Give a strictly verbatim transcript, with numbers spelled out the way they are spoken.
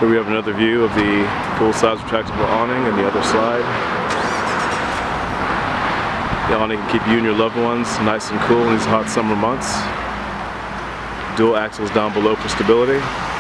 Here we have another view of the full-size retractable awning on the other side. The awning can keep you and your loved ones nice and cool in these hot summer months. Dual axles down below for stability.